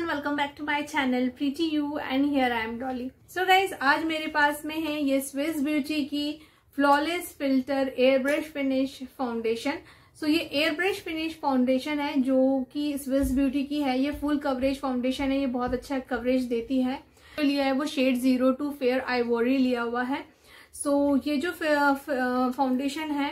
Welcome back to my channel pretty you and here I am Dolly. So guys, आज मेरे पास में है ये स्विस ब्यूटी की flawless filter air brush finish foundation. So ये एयर ब्रश फिनिश फाउंडेशन है जो कि स्विस ब्यूटी की है। ये फुल कवरेज फाउंडेशन है, ये बहुत अच्छा कवरेज देती है। तो लिया है वो शेड 02 फेयर आइवोरी लिया हुआ है। सो ये जो फाउंडेशन है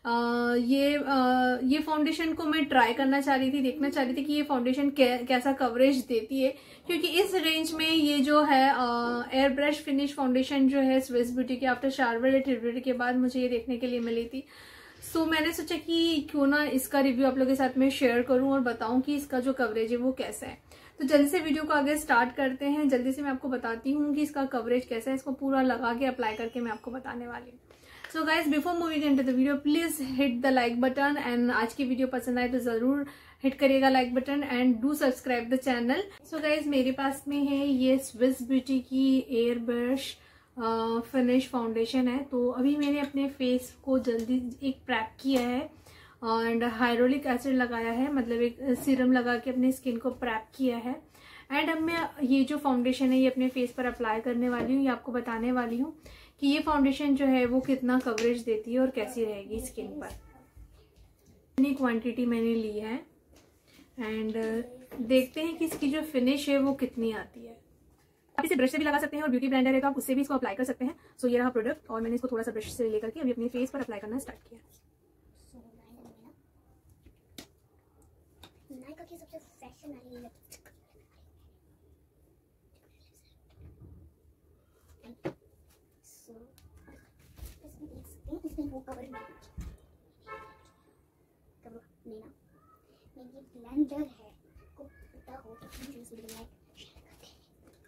ये फाउंडेशन को मैं ट्राई करना चाह रही थी, देखना चाह रही थी कि ये फाउंडेशन कैसा कवरेज देती है, क्योंकि इस रेंज में ये जो है एयर ब्रश फिनिश फाउंडेशन जो है स्विस ब्यूटी के आफ्टर शार्वर ट्रिब्यूट के बाद मुझे ये देखने के लिए मिली थी। सो मैंने सोचा कि क्यों ना इसका रिव्यू आप लोगों के साथ में शेयर करूं और बताऊं कि इसका जो कवरेज है वो कैसा है। तो जल्दी से वीडियो को आगे स्टार्ट करते हैं। जल्दी से मैं आपको बताती हूँ कि इसका कवरेज कैसा है। इसको पूरा लगा के अप्लाई करके मैं आपको बताने वाली हूँ। So guys, before moving into the video please hit the like button and आज की वीडियो पसंद आए तो जरूर हिट करिएगा like button and do subscribe the channel. So guys, मेरे पास में है ये स्विस ब्यूटी की एयर ब्रश फिनिश फाउंडेशन है। तो अभी मैंने अपने फेस को जल्दी एक प्रैप किया है एंड हाइड्रोलिक एसिड लगाया है, मतलब एक सीरम लगा के अपने स्किन को प्रैप किया है। एंड अब मैं ये जो फाउंडेशन है ये अपने फेस पर अप्लाई करने वाली हूँ। ये आपको बताने वाली हूँ कि ये फाउंडेशन जो है वो कितना कवरेज देती है और कैसी रहेगी स्किन पर। इतनी क्वांटिटी मैंने ली है एंड देखते हैं कि इसकी जो फिनिश है वो कितनी आती है। आप इसे ब्रश से भी लगा सकते हैं और ब्यूटी ब्लेंडर है तो आप उससे भी इसको अप्लाई कर सकते हैं। सो ये रहा प्रोडक्ट और मैंने इसको थोड़ा सा ब्रश से लेकर के अभी अपने फेस पर अप्लाई करना स्टार्ट किया। सबसे फैशन वाली लिपस्टिक इसमें वो कवर नहीं ना, ये ब्लेंडर है को पता हो तो प्लीज वीडियो लाइक शेयर कर दें।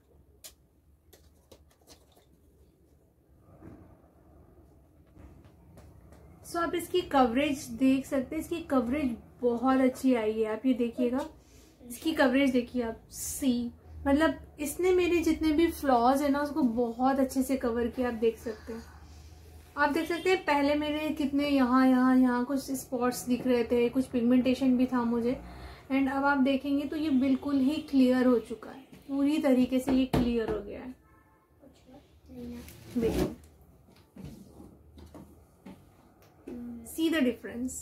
सो आप इसकी कवरेज देख सकते हैं। इसकी कवरेज बहुत अच्छी आई है। आप ये देखिएगा, इसकी कवरेज देखिए आप। मतलब इसने मेरे जितने भी फ्लॉज है ना उसको बहुत अच्छे से कवर किया। आप देख सकते हैं, आप देख सकते हैं पहले मेरे कितने यहाँ कुछ स्पॉट्स दिख रहे थे, कुछ पिगमेंटेशन भी था मुझे। एंड अब आप देखेंगे तो ये बिल्कुल ही क्लियर हो चुका है, पूरी तरीके से ये क्लियर हो गया है। देखिए, सी द डिफरेंस।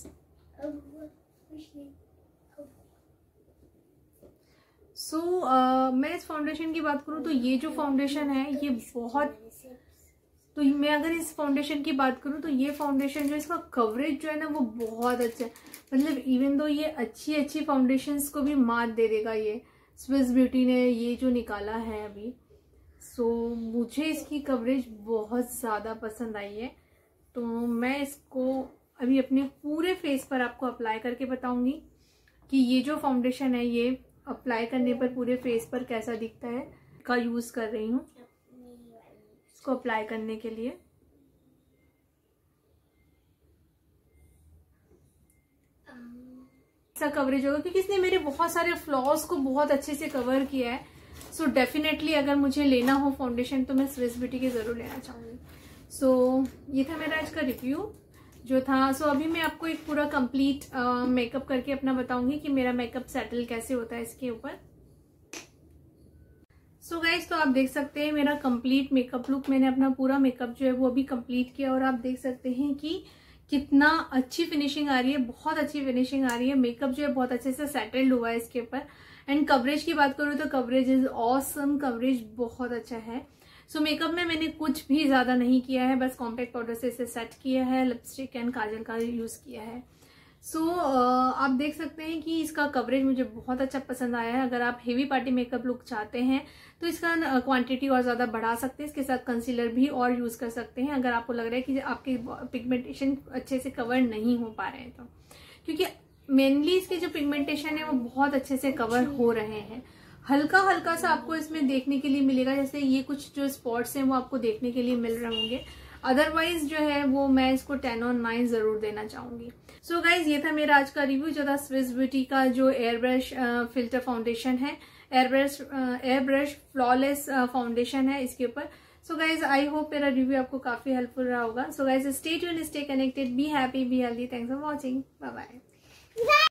मैं इस फाउंडेशन की बात करूं तो ये जो फाउंडेशन है ये बहुत, तो मैं अगर इस फाउंडेशन की बात करूं तो ये फाउंडेशन जो इसका कवरेज जो है ना वो बहुत अच्छा है। मतलब इवन दो ये अच्छी फाउंडेशंस को भी मात दे देगा ये स्विस ब्यूटी ने ये जो निकाला है अभी। सो मुझे इसकी कवरेज बहुत ज़्यादा पसंद आई है। तो मैं इसको अभी अपने पूरे फेस पर आपको अप्लाई करके बताऊंगी कि ये जो फाउंडेशन है ये अप्लाई करने पर पूरे फेस पर कैसा दिखता है। का यूज़ कर रही हूँ इसको अप्लाई करने के लिए। ऐसा कवरेज होगा क्योंकि इसने मेरे बहुत सारे फ्लॉज को बहुत अच्छे से कवर किया है। सो डेफिनेटली अगर मुझे लेना हो फाउंडेशन तो मैं स्विस ब्यूटी के जरूर लेना चाहूंगी। सो ये था मेरा आज का रिव्यू जो था। सो अभी मैं आपको एक पूरा कंप्लीट मेकअप करके अपना बताऊंगी कि मेरा मेकअप सेटल कैसे होता है इसके ऊपर। सो गाइज, तो आप देख सकते हैं मेरा कंप्लीट मेकअप लुक। मैंने अपना पूरा मेकअप जो है वो अभी कंप्लीट किया और आप देख सकते हैं कि कितना अच्छी फिनिशिंग आ रही है, बहुत अच्छी फिनिशिंग आ रही है। मेकअप जो है बहुत अच्छे से सेटल्ड हुआ है इसके ऊपर। एंड कवरेज की बात करूँ तो कवरेज इज ऑसम, कवरेज बहुत अच्छा है। सो मेकअप में मैंने कुछ भी ज्यादा नहीं किया है, बस कॉम्पैक्ट पाउडर से इसे सेट किया है, लिपस्टिक एंड काजल का यूज किया है। सो आप देख सकते हैं कि इसका कवरेज मुझे बहुत अच्छा पसंद आया है। अगर आप हेवी पार्टी मेकअप लुक चाहते हैं तो इसका क्वांटिटी और ज्यादा बढ़ा सकते हैं। इसके साथ कंसीलर भी और यूज कर सकते हैं अगर आपको लग रहा है कि आपके पिगमेंटेशन अच्छे से कवर नहीं हो पा रहे हैं तो, क्योंकि मेनली इसके जो पिगमेंटेशन है वो बहुत अच्छे से कवर हो रहे हैं। हल्का सा आपको इसमें देखने के लिए मिलेगा, जैसे ये कुछ जो स्पॉट्स हैं वो आपको देखने के लिए मिल रहे होंगे। अदरवाइज जो है वो मैं इसको 10 और 9 जरूर देना चाहूंगी। सो गाइज, ये था मेरा आज का रिव्यू जो था स्विस ब्यूटी का जो एयर ब्रश फिल्टर फाउंडेशन है, एयर ब्रश फ्लॉलेस फाउंडेशन है इसके ऊपर। सो गाइज, आई होप मेरा रिव्यू आपको काफी हेल्पफुल रहा होगा। So guys, stay tuned, stay connected, be happy, be healthy. Thanks for watching, bye bye.